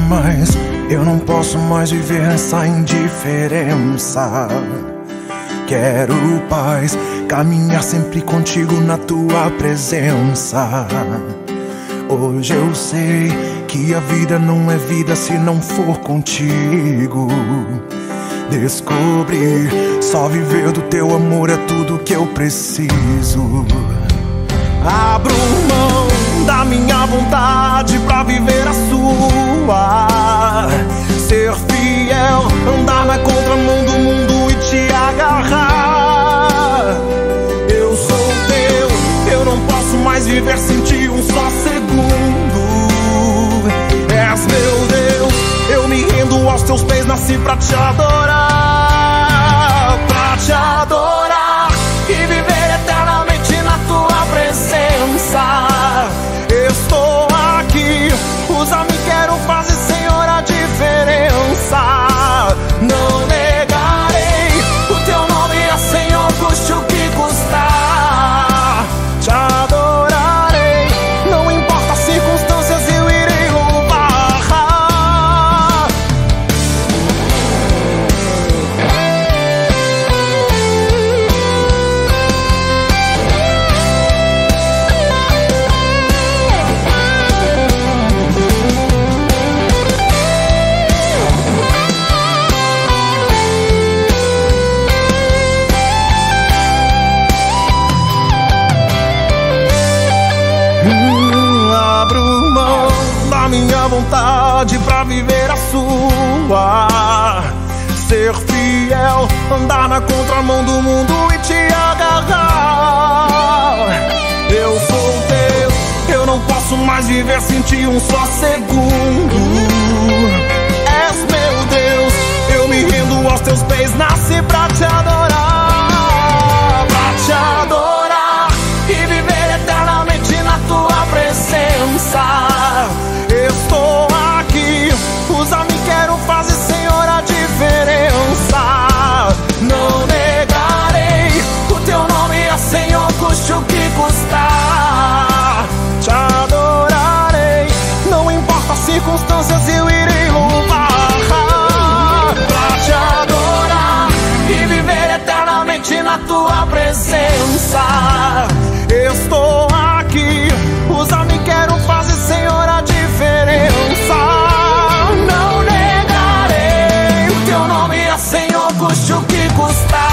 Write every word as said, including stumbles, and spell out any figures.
mas eu não posso mais viver nessa indiferença. Quero paz, caminhar sempre contigo na tua presença. Hoje eu sei que a vida não é vida se não for contigo. Descobrir, só viver do teu amor é tudo que eu preciso. Abro mão da minha vontade pra viver a sua. Ser fiel, andar na contramão do mundo e te agarrar. Eu sou teu, eu não posso mais viver sem ti um só segundo. És meu Deus, eu me rendo aos teus pés, nasci pra te adorar. Pra te adorar e viver eternamente na tua presença. Estou aqui, usa-me, quero fazer, Senhor, a diferença. Não negarei o teu nome, é Senhor, custe o que custar. Te adorarei, não importa as circunstâncias, eu irei louvar. Hum, abro mão da minha vontade pra viver a sua. Ser fiel, andar na contramão do mundo e te agarrar. Eu sou teu, eu não posso mais viver sem ti um só segundo. És meu Deus, eu me rendo aos teus pés, nasci pra te adorar. Pra te adorar e viver eternamente na tua presença. Estou aqui, usa-me, quero fazer, Senhor, a diferença. Não negarei o teu nome, é Senhor, custe o que custar. Te adorarei, não importa as circunstâncias, eu irei louvar. Pra te adorar e viver eternamente na tua presença. Estou aqui, usa-me, quero fazer, Senhor, a diferença. Não negarei o teu nome, é Senhor, custe o que custar.